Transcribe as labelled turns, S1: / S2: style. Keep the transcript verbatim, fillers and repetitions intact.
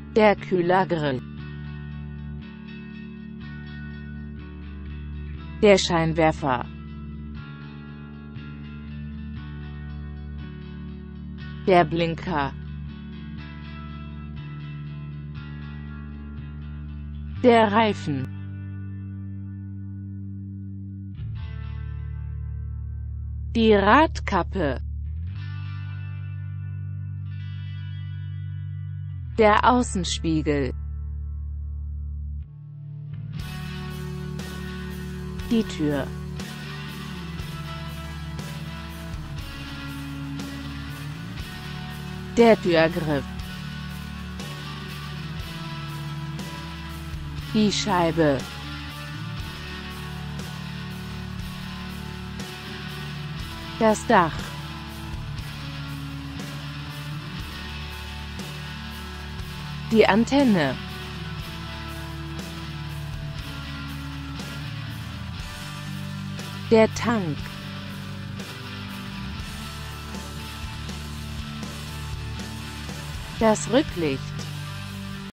S1: Der Kühlergrill. Der Scheinwerfer. Der Blinker. Der Reifen. Die Radkappe. Der Außenspiegel. Die Tür. Der Türgriff. Die Scheibe. Das Dach. Die Antenne. Der Tank. Das Rücklicht.